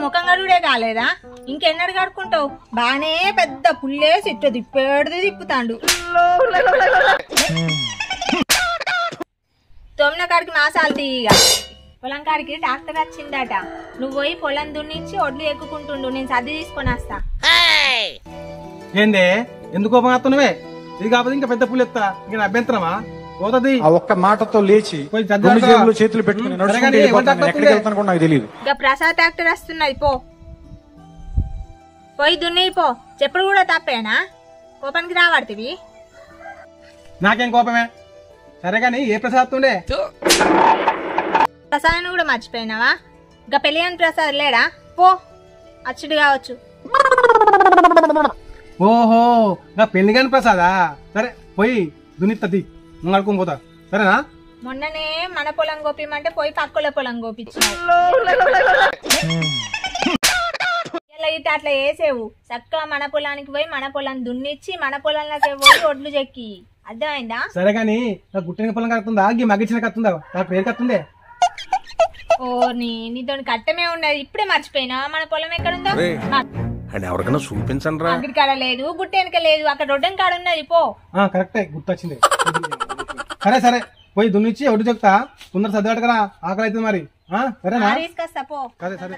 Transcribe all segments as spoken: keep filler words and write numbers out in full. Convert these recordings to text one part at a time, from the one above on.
ముఖం కడుగుడే కాలేదా? ఇంకెన్నడు కడుకుంటావు? బానే పెద్ద పుల్లేసి ఇట్ట తిప్పేడుది తిప్పుతాండు. తొమ్మిన కాడికి మాసాలు తీయగా పొలం కాడికి డాక్టర్ వచ్చిందట. నువ్వు పోయి పొలం దున్నిచ్చి ఒడ్లు ఎక్కుకుంటుండు, నేను సర్ది తీసుకొని వస్తా. ఏందే ఎందుకు కోపం? ఇది కాకపోతే ఇంకా పెద్ద పుల్లు ఎత్తా, ఇంకా అభ్యంతరమా? పోతుంది ఆ ఒక్క మాటతో లేచి చేతులు పెట్టుకుని నాకు తెలియదు. ఇక ప్రసాద్ డాక్టర్ వస్తున్నది, పో పోయి దున్ని పో. చెప్పుడు కూడా తప్పేనా? కోపానికి రావడుతుంది. నాకేం కోపమే? సరే గాని ఏ ప్రసాద్ ఉండే? ప్రసాద్ కూడా మర్చిపోయినావా? ఇక పెళ్లి అని ప్రసాద్ లేడా? పో, అచ్చుడు కావచ్చు. ఓహో, నా పెళ్లి కాని ప్రసాదా? సరే పోయి దున్నిత్తది, నువ్వు అడుకుని పోతా. సరేనా? మొన్ననే మన పొలం గోపిమంటే పోయి పక్కల పొలం గోపించావు. ఇలా ఇట్లా అట్లా వేసేవు. చక్కగా మన పొలానికి పోయి మన పొలం దున్నిచ్చి మన పొలంలోకి పోయి ఒడ్లు చెక్కి. అర్థమైందా? సరే గాని నాకు గుట్టిన పొలం కడుతుందా, ఈ మగ్గించిన కత్తుందా? నాకు పేరు కత్తుందే. ఓ నీ నీతో కట్టమే ఉన్నది, ఇప్పుడే మర్చిపోయినా. మన పొలం ఎక్కడుందో ఎవరికైనా చూపించండి. అక్కడి కాడ లేదు, గుట్ట వెనక లేదు, అక్కడ రొడ్డం కాడ ఉన్నది. పో. కరెక్టే, గుర్తొచ్చింది. సరే సరే పోయి దున్నిచ్చి ఒడ్డు చెప్తా. తొందర సర్దాడు కదా, ఆకలి అవుతుంది మరి. సరేనా? తీసుకొస్తా, పో. సరే సరే.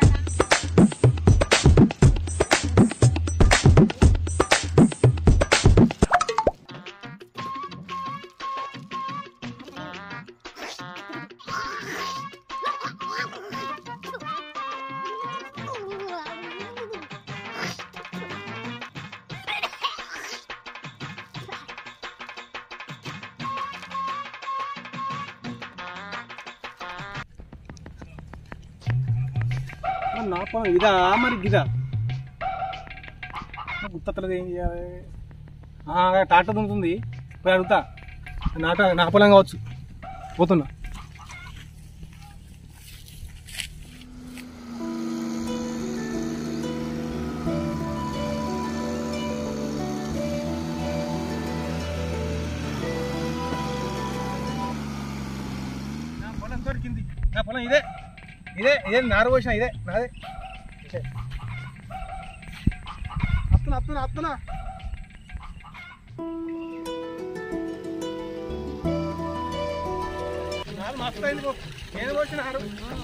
నా పొలం ఇదా మరి గిదా? గుర్తలేదు, ఏం చేయాలి? టాటా దున్నుతుంది, పోయి అడుగుతా. నాట నా పొలం కావచ్చు, పోతున్నా. నా పొలం దొరికింది, నా పొలం ఇదే ఇదే ఇదే నారు పోసిన ఇదే నాదే. అత్తునా అత్తునా అత్తునా నారు మస్తు అయింది. నేను పోసిన నారు.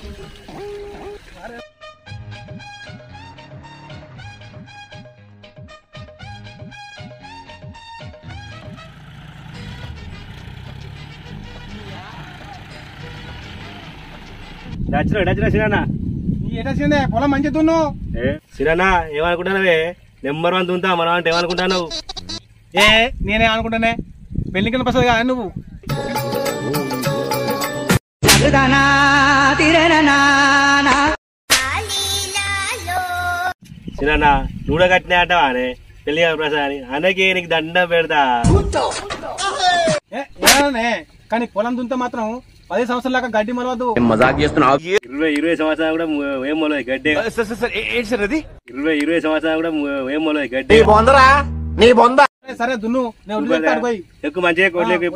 పొలం మంచి దున్ను. సిరానా ఏమనుకుంటానవే? నెంబర్ వన్ దున్నుతా మనం అంటే ఏమనుకుంటావు? ఏ నేనే అనుకుంటానే, పెళ్లి కింద ప్రసాద్ కదా నువ్వు. సిరానా నూడ కట్టినా అంటావా అనే పెళ్లి ప్రసాద్ అని అనకి నీకు దండం పెడతా. కానీ పొలం దున్నితే మాత్రం పది సంవత్సరాల దాకా గడ్డి మొలవద్దు. ఇరవై ఇరవై సంవత్సరాలు కూడా ఏం మొలవదు గడ్డి. ఇరవై ఇరవై సంవత్సరాలు కూడా ఏం మొలవదు గడ్డి. సరే దున్ను, ఎక్కువ మంచిగా కొట్లేకు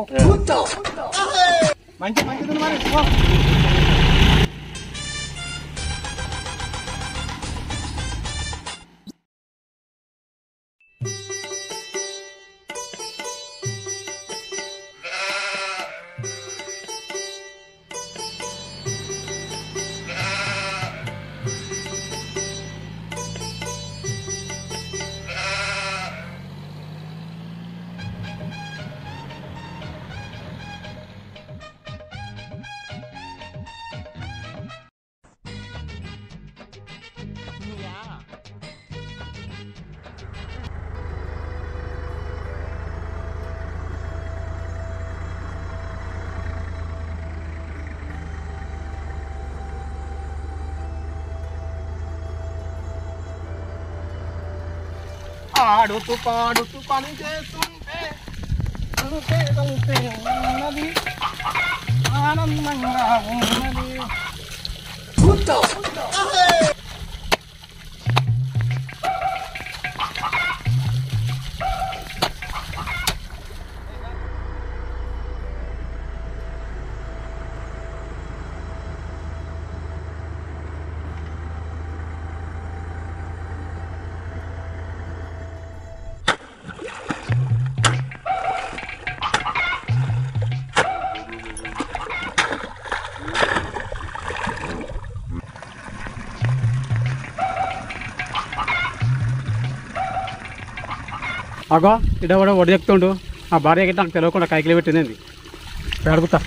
మంచి మంచి దున్ను మరి. ఆడుతూ పాడుతూ పని చేస్తుంటే ఉన్నది, ఆనందంగా ఉన్నది. అగో ఇడ కూడా వడి చెప్తుండు ఆ భార్య గిట్ట నాకు తెలియకుండా కైకిలి పెట్టింది అడుగుతా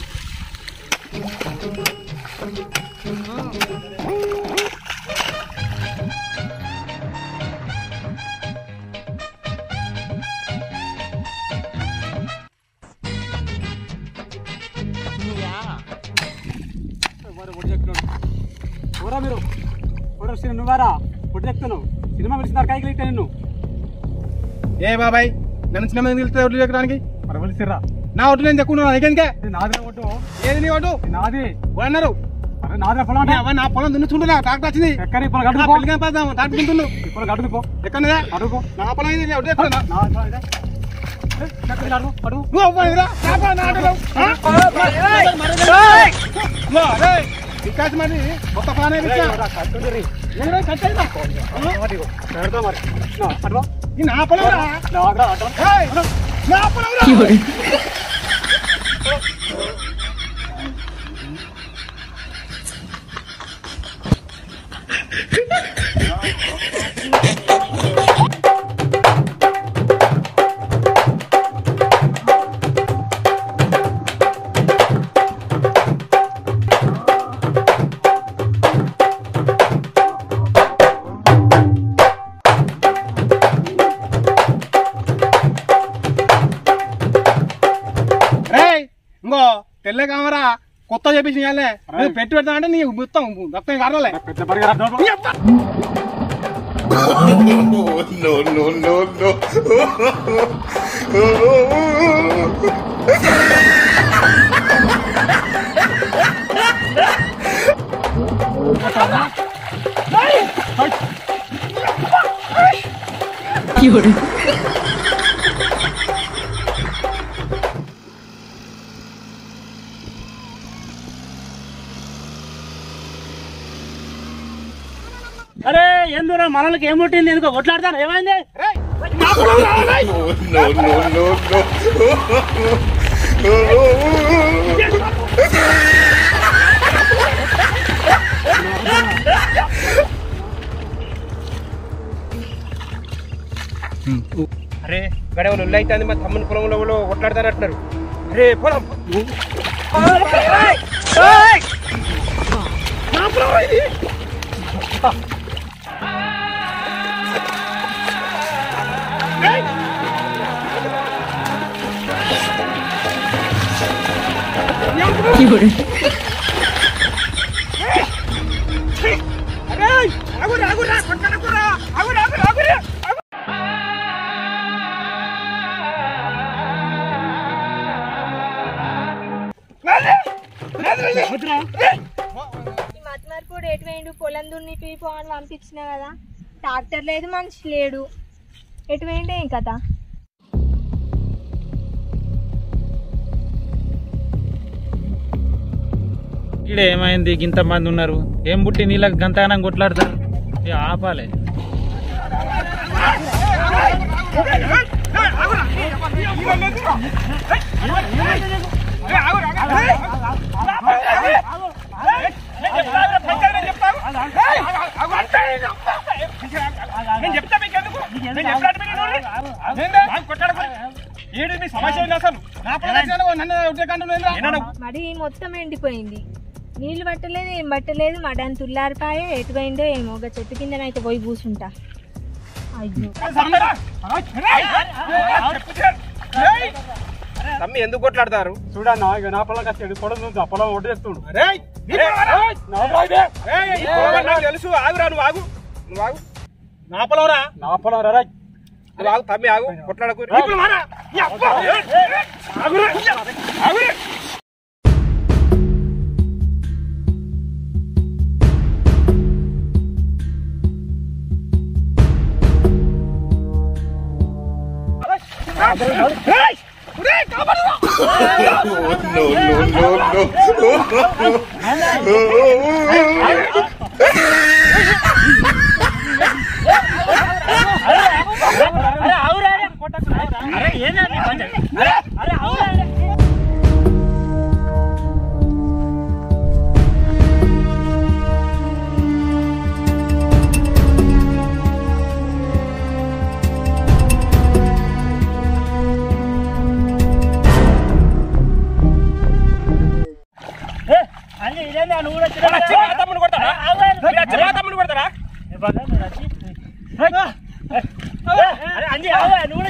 ఊరా మీరు ఊరా నువ్వారా ఒడ్డు చెప్తున్నావు సినిమా పిలిచినారు కైకిలి ఇట్ట నిన్ను ఏ బాబాయ్ నన్ను చిన్న మంది వెళ్తే ఒడ్లు చెక్కడానికి మరి పిలిచిర్రా నా ఒడ్డు నేను చెక్కున్నా నీకెందుకే నాదే ఒడ్డు ఏది నీ ఒడ్డు నాది అన్నారు అరే నాదే పొలం అవన్నీ నా పొలం దున్నుచుంటున్నా ట్రాక్టర్ వచ్చింది ఎక్కడ ఇప్పుడు గడుపు పెళ్ళిగా పడదాం ట్రాక్టర్ దున్నుండు ఇప్పుడు గడుపుకో ఎక్కడదా అడుగు నా పొలం ఇది ఒడ్డు ఎక్కుతున్నా నా ఇదే. ఏ, ఎక్కడ అడుగు అడుగు నువ్వు అవ్వనిరా నా పొలం నా ఆటలో వికాస్ మరి మొత్త పానే పెడతా మరి నా, అడుగు నా పొలం రా నాదా అడ్డం ఏయ్, నా పొలం రా ఇంకో తెల్ల కామరా కొత్త చేపించి పెట్టి పెడతా అంటే నీ మొత్తం రక్తం కారాలే పెద్ద పరిగె అడ్డం no, no, no, no. అరే ఎందుకు మనకి ఏం పుట్టింది ఎందుకో కొట్లాడతారు ఏమైంది No, no, no, no. అరే గడే వాళ్ళు అయితే మా తమ్ముని పొలంలో కొట్లాడతారంటున్నారు అరే పొలం మత్మర్పుడు ఎటువైండు పొలం దున్ని పీపోని పంపించిన కదా ట్రాక్టర్ లేదు మనిషి లేడు ఎటువైండే ఏం కథ ఇక్కడ ఏమైంది ఇంత మంది ఉన్నారు ఏం పుట్టి నీళ్ళకి గంతగానం కొట్లాడతారు ఇక ఆపాలి మరి మొత్తం ఎండిపోయింది నీళ్లు పట్టలేదు ఏం పట్టలేదు మడాన్ని తుల్లారిపాయే ఎటు పోయిందో ఏమో ఒక చెట్టు కిందనైతే పోయి కూర్చుంటా అయ్యో తమ్మి ఎందుకు కొట్లాడతారు చూడన్నా ఇక నా పొలం కచ్చాడు పొలం నుంచి పొలం ఒడ్డు చెప్తుండు తెలుసు ఆగురా నువ్వు ఆగు నువ్వు ఆగు నా పొలం రా నా పొలం రా నువ్వు ఆగు తమ్మి ఆగు కొట్లాడకు No, no, no, no. నువ్వు కూడా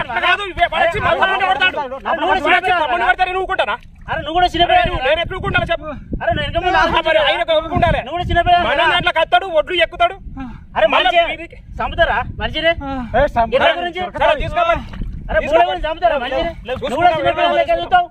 చిన్నపిల్ల అరే నువ్వు కూడా చిన్నపిల్ల నేను ఎప్పుడుకుంటాను చెప్పు అరే నువ్వు కూడా చిన్నపిల్ల కత్తాడు ఒడ్లు ఎక్కుతాడు అరే మనిషి చంపుతారా మనిషినే గురించి అరే చంపుతారా మనిషిని నువ్వు కూడా చిన్నపిల్ల చదువుతావు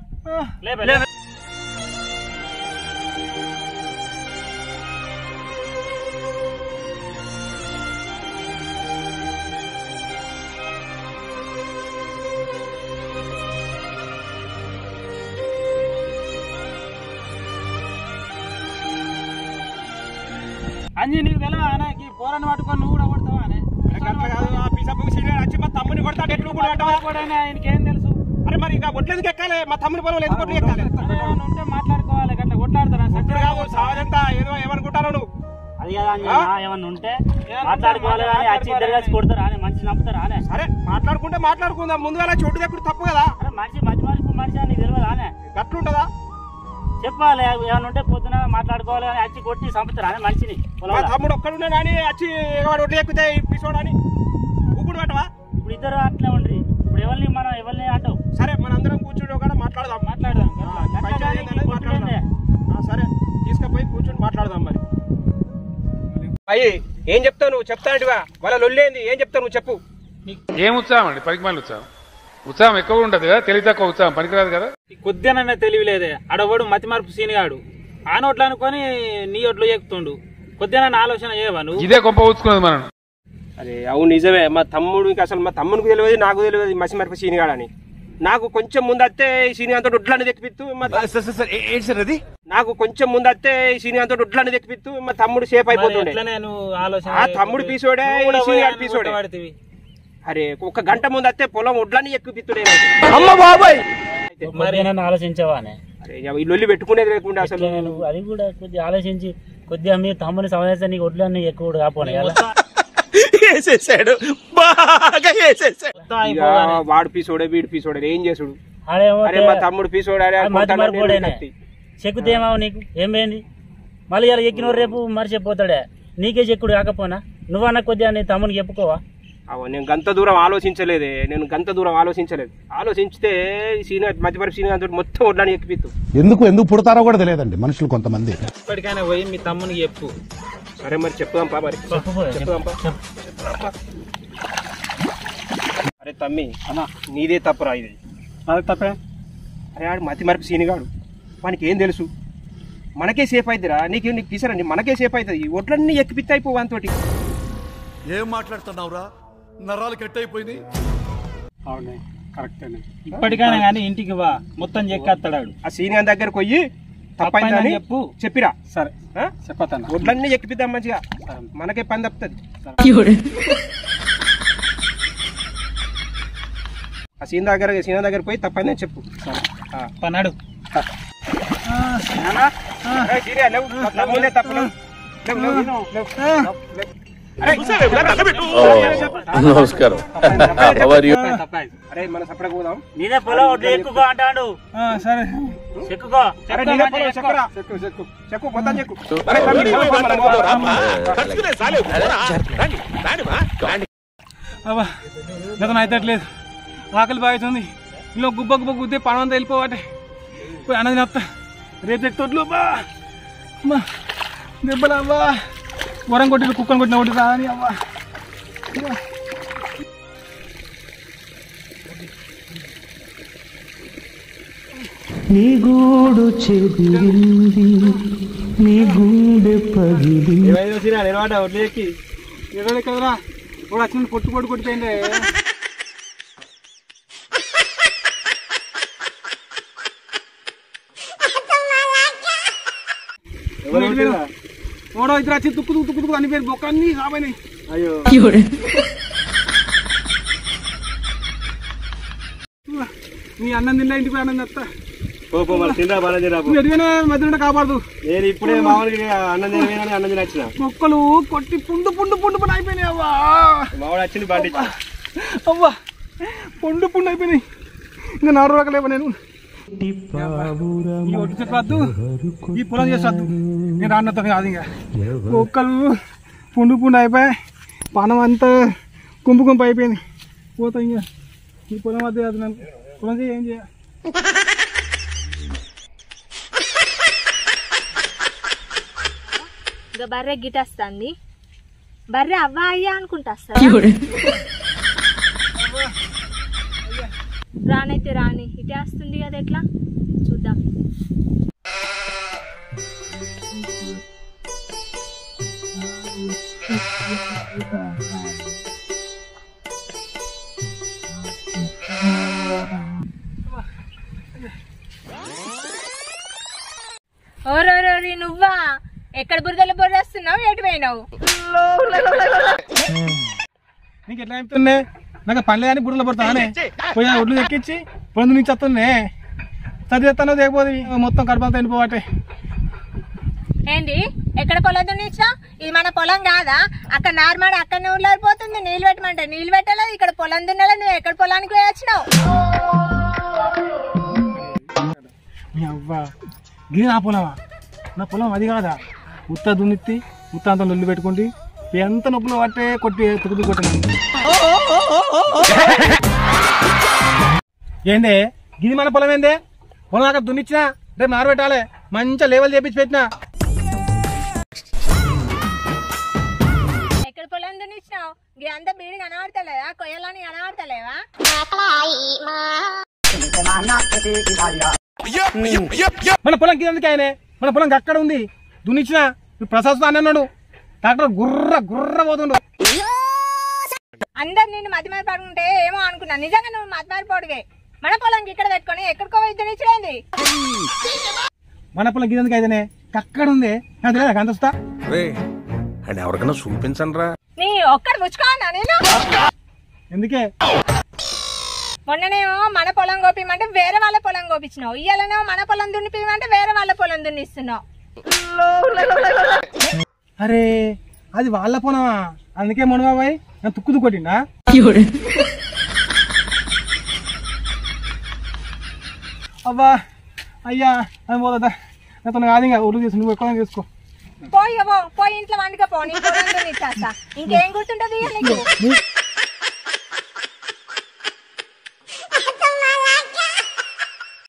అంజీ నీకు తెలియదా ఆయనకి పోరాన్ని పట్టుకొని నువ్వు కూడా కొడతావా వచ్చి మా తమ్ముని కొడతాడు ఎట్లు కూడా ఆయనకేం తెలుసు అరే మరి ఇంకా ఒట్లేందుకు ఎక్కాలి మా తమ్ముని పొలం ఎందుకు కొట్లు ఎక్కాలి ఉంటే మాట్లాడుకోవాలి అట్లా కొట్లాడతారా సత్తుడు కాదు సావదంతా ఏదో ఏమనుకుంటాను నువ్వు అది కదా ఏమన్నా ఉంటే మాట్లాడుకోవాలి కానీ వచ్చి ఇద్దరు కలిసి కొడతారా అని మనిషి నమ్ముతారా అనే సరే మాట్లాడుకుంటే మాట్లాడుకుందాం ముందుగా చోటు దగ్గర తప్పు కదా అరే మనిషి మధ్య మనిషి మనిషి అని తెలియదా అనే గట్లుంటదా చెప్పాలి ఏమైనా ఉంటే పొద్దున మాట్లాడుకోవాలి కానీ వచ్చి కొట్టి చంపుతారా అని మనిషిని తమ్ముడు ఒక్కడున్నా కానీ వచ్చి ఒడ్లు ఎక్కితే పిసోడు అని ఊపుడు పెట్టవా ఇప్పుడు ఇద్దరు అట్లే ఉండ్రి ఇప్పుడు ఎవరిని మనం ఎవరిని అంటావు సరే మన అందరం కూర్చుని కూడా మాట్లాడదాం మాట్లాడదాం సరే తీసుకుపోయి కూర్చొని మాట్లాడదాం మరి అయ్యి ఏం చెప్తావు నువ్వు చెప్తానంటివా వాళ్ళ లొల్లేంది ఏం చెప్తావు నువ్వు చెప్పు ఏం ఉత్సాహం అండి పనికి మళ్ళీ ఉత్సాహం ఉత్సాహం ఎక్కువ ఉంటది కదా తెలివి తక్కువ ఉత్సాహం పనికిరాదు కదా కొద్దిగానన్నా తెలివి లేదే అడవాడు మతి మార్పు సీనిగాడు ఆ నోట్లు అనుకొని నీ ఒట్లు ఎక్కుతుండు కొద్దిగా ఆలోచన చేయవా నువ్వు ఇదే గొప్ప ఊచుకున్నది మనం అరే అవును నిజమే మా తమ్ముడికి అసలు మా తమ్ముడికి తెలియదు నాకు తెలియదు మసి మరపు సీనిగాడని నాకు కొంచెం ముందు వస్తే సీనిగాంతో ఒడ్లని తెప్పిత్తు అది నాకు కొంచెం ముందు వస్తే సీనిగాంతో ఒడ్లని తెప్పిత్తు మా తమ్ముడు సేఫ్ అయిపోతుండే ఆ తమ్ముడు పీసోడే సీనిగాడు పీసోడే అరే ఒక గంట ముందు వస్తే పొలం ఒడ్లని ఎక్కుపిత్తుడే అమ్మ బాబాయ్ ఆలోచించవానే అరే ఈ లొల్లి పెట్టుకునేది లేకుండా అసలు అది కూడా కొద్దిగా ఆలోచించి కొద్దిగా మీ తమ్ముని సమావేశం నీకు ఒడ్లన్నీ ఎక్కువ కాపోనే వాడు పీసోడే వీడు పీసోడే ఏం చేసుడు అరే మా తమ్ముడు పీసోడే చెక్కుతేమావు నీకు ఏం పోయింది మళ్ళీ ఇలా ఎక్కిన రేపు మరిచిపోతాడే నీకే చెక్కుడు కాకపోనా నువ్వన్నా కొద్దిగా నీ తమ్మునికి చెప్పుకోవా అవో నేను గంత దూరం ఆలోచించలేదే నేను గంత దూరం ఆలోచించలేదు ఆలోచించితే సీనియర్ మధ్యపరపు సీనియర్ మొత్తం ఒడ్లని ఎక్కిపిత్తు ఎందుకు ఎందుకు పుడతారో కూడా తెలియదండి మనుషులు కొంతమంది ఇప్పటికైనా పోయి మీ తమ్మునికి చెప్పు సరే మరి చెప్పుదాంపా మరి చెప్పుదాంపా అరే తమ్మి అన్నా నీదే తప్పురా ఇది అది తప్పే అరే ఆడు మతి మరపు సీనిగాడు వానికి ఏం తెలుసు మనకే సేఫ్ అవుతుందిరా నీకు నీకు తీసారండి మనకే సేఫ్ అవుతుంది ఒడ్లన్నీ ఎక్కిపిత్త అయిపో వానితోటి ఏం మాట్లాడుతున్నావురా నరాలు కట్ అయిపోయింది అవునే కరెక్టేనే ఇప్పటికైనా కానీ ఇంటికి వా మొత్తం చెక్కేస్తాడు ఆ సీనియర్ దగ్గరకు పోయి తప్పైందని చెప్పు చెప్పిరా సరే చెప్పతాను ఒడ్లన్నీ ఎక్కిపిద్దాం మంచిగా మనకే పని తప్పుతుంది ఆ సీన్ దగ్గర సీనియర్ దగ్గర పోయి తప్పైందని చెప్పు పన్నాడు నమస్కారం అరే మన సపడ పోదాం నీదే పొలం ఒడ్లు ఎక్కువ అంటాడు సరే చెక్కుకో చెక్కు చెక్కు చెక్కు మొత్తం చెక్కు అబ్బా గతం అయితట్లేదు ఆకలి బాగుతుంది ఇంట్లో గుబ్బ గుబ్బ గుద్దే పనవంతా వెళ్ళిపోవాటే పోయి అన్నది నత్త రేపు ఎక్తొడ్లు అబ్బా అమ్మా దెబ్బలు అవ్వా వరం కొట్టి కుక్కను కొట్టిన కొట్టి రాని అవ్వా నీ గూడు చెదిరింది నీ గుండె పగిలి ఒడ్లు ఎక్కి ఇరవై కదరా ఇప్పుడు వచ్చిన పొట్టు పొట్టు కొట్టిపోయింది ఓడో ఇద్దరు వచ్చి తుక్కు తుక్కు తుక్కు అన్ని పేరు బొక్క అన్ని సాపోయినాయి అయ్యో నీ అన్నం తిన్నా ఇంటికి అన్నం తెస్తా ఎదిగినా మధ్య కాపాడదు నేను ఇప్పుడే మామూలుగా అన్నం తినగానే అన్నం తినచ్చిన మొక్కలు కొట్టి పుండు పుండు పుండు పుండు అయిపోయినాయి అవ్వా మామూలు వచ్చింది బండి అవ్వా పుండు పుండు అయిపోయినాయి ఇంకా నాలుగు రకాలేవా నేను ఈ ఒడ్డు చెట్టు వద్దు ఈ పొలం చేసొద్దు నేను రాన్నతో కాదు ఇంకా మొక్కలు పుండు పుండు అయిపోయాయి పానం అంతా గుంపు గుంపు అయిపోయింది పోతా ఇంకా ఈ పొలం వద్ద అది నన్ను పొలం చేయ ఏం చేయ ఇంకా బర్రె గిటేస్తుంది బర్రె అవ్వ అయ్యా అనుకుంటా వస్తా రానైతే రాని ఇటే వస్తుంది కదా ఎట్లా చూద్దాం ఓరోరోరి నువ్వా ఎక్కడ బురదలో బురదేస్తున్నావు ఎటు పోయినావు నీకు ఎట్లా చెప్తున్నే నాకు పనులు కానీ బుర్రలో పడతానే పోయి ఒడ్లు ఎక్కించి పొందు నుంచి వస్తుందే చదివేస్తానో లేకపోతే మొత్తం కడపంతా ఎండిపోవటే ఏంటి ఎక్కడ పొలం దున్నిచ్చా ఇది మన పొలం కాదా అక్కడ నార్మల్ అక్కడనే ఊళ్ళారిపోతుంది నీళ్ళు పెట్టమంటే నీళ్ళు పెట్టలేదు ఇక్కడ పొలం దున్నలే నువ్వు ఎక్కడ పొలానికి పోయి వచ్చినావు అవ్వా గిరి నా పొలమా నా పొలం అది కాదా ఉత్త దున్నిత్తి ఉత్త అంత నొల్లు పెట్టుకుంటే ఎంత నొప్పులు పట్టే కొట్టి తుకుతు కొట్టిన ఏందే గిది మన పొలం ఏందే పొలం అక్కడ దున్నిచ్చినా రేపు నారు పెట్టాలి మంచిగా లేవల్ చేపించి పెట్టినా ఎక్కడ పొలం దున్నిచ్చినావు గిది అంతా బీడి కనబడతలేదా కొయ్యాలని కనబడతలేవా మన పొలం కిందకి ఆయనే మన పొలం అక్కడ ఉంది దున్నిచ్చిన ప్రసాద్ అన్నాడు డాక్టర్ గుర్ర గుర్ర పోతుండు అందరు నిన్ను మతిమారి పడుకుంటే ఏమో అనుకున్నా నిజంగా నువ్వు మతిమారి పడుగే మన పొలం ఇక్కడ పెట్టుకొని ఎక్కడికో దున్నిచ్చలేంది మన పొలం కిందకి అయితేనే అక్కడ ఉంది నాకు అంతస్తా అండ్ ఎవరికైనా చూపించండి రా నీ ఒక్కడు ముచ్చుకోనా నేను ఎందుకే మొన్ననేమో మన పొలం కోపిమంటే వేరే వాళ్ళ పొలం కోపించినావు ఇయ్యాలనేమో మన పొలం దున్నిపిమంటే వేరే వాళ్ళ పొలం దున్నిస్తున్నావు అరే అది వాళ్ళ పొలమా అందుకే మునగాబాయ్ నేను తుక్కు తుక్కొట్టిండా అబ్బా అయ్యా అని పోదా నాతో కాదు ఇంకా ఒడ్డు తీసు నువ్వు ఎక్కువ తీసుకో పోయి పోయి ఇంట్లో వండుకపో నీ పొలం దున్నిచ్చేస్తా ఇంకేం గుర్తుంటది నీకు